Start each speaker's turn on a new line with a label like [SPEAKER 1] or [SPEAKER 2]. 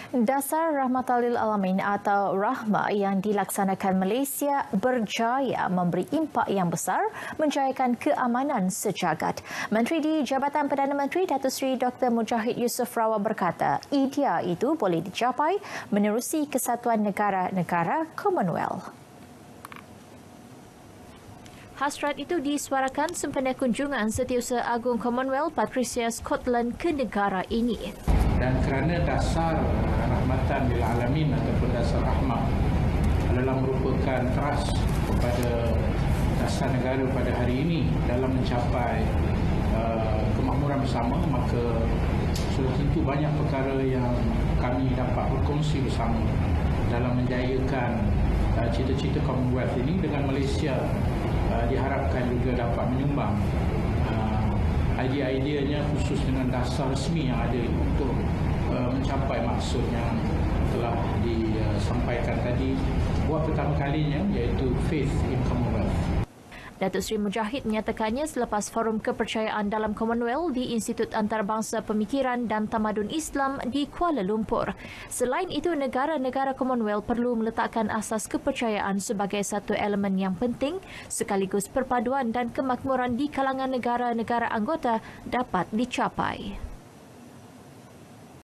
[SPEAKER 1] Dasar Rahmatan lil Alamin atau Rahma yang dilaksanakan Malaysia berjaya memberi impak yang besar menjayakan keamanan sejagat. Menteri di Jabatan Perdana Menteri Datuk Seri Dr. Mujahid Yusof Rawal berkata, idea itu boleh dicapai menerusi kesatuan negara-negara Commonwealth. Hasrat itu disuarakan sempena kunjungan Setiausaha Agung Commonwealth Patricia Scotland ke negara ini.
[SPEAKER 2] Dan kerana dasar rahmatan lil alamin ataupun dasar rahmah adalah merupakan teras kepada dasar negara pada hari ini dalam mencapai kemakmuran bersama, maka sudah tentu banyak perkara yang kami dapat berkongsi bersama dalam menjayakan cita-cita Commonwealth ini. Dengan Malaysia diharapkan juga dapat menyumbang idea-ideanya khusus dengan dasar resmi yang ada untuk mencapai maksud yang telah disampaikan tadi buat pertama kalinya, iaitu Faith in Commonwealth.
[SPEAKER 1] Datuk Seri Mujahid menyatakannya selepas forum kepercayaan dalam Commonwealth di Institut Antarabangsa Pemikiran dan Tamadun Islam di Kuala Lumpur. Selain itu, negara-negara Commonwealth perlu meletakkan asas kepercayaan sebagai satu elemen yang penting sekaligus perpaduan dan kemakmuran di kalangan negara-negara anggota dapat dicapai.